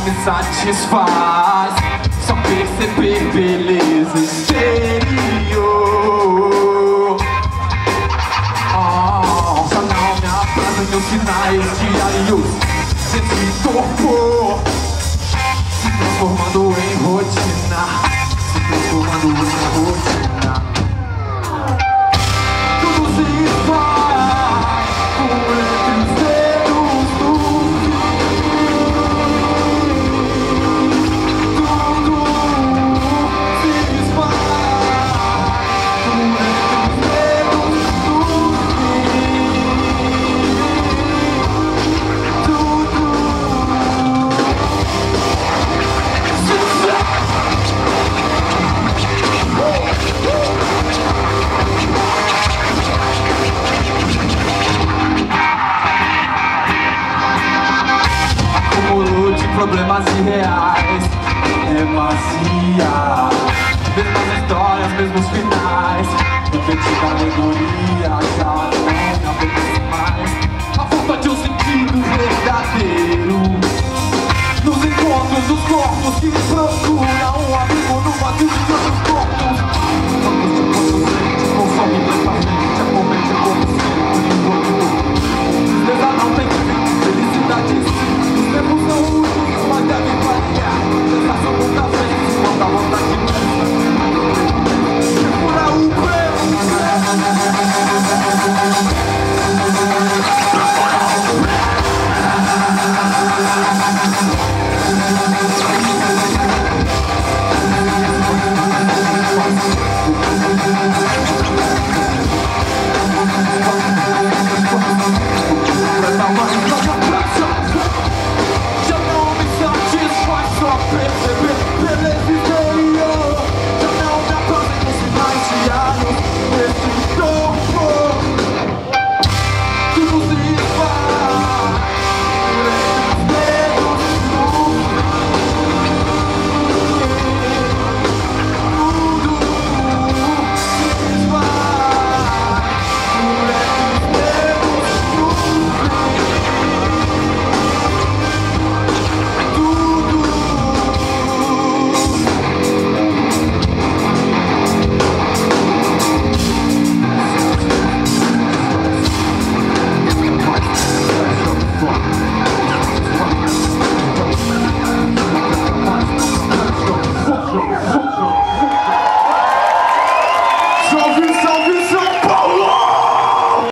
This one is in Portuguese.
me satisfaz. Só perceber beleza exterior. Só não me atrasa meus sinais diários desse torpor, se transformando em rotina, se transformando em rotina. Tudo se faz por entre os dedos do tudo se desfaz por entre os dedos do problemas irreais, demasia. Mesmas histórias, mesmos finais, repetida alegoria, já não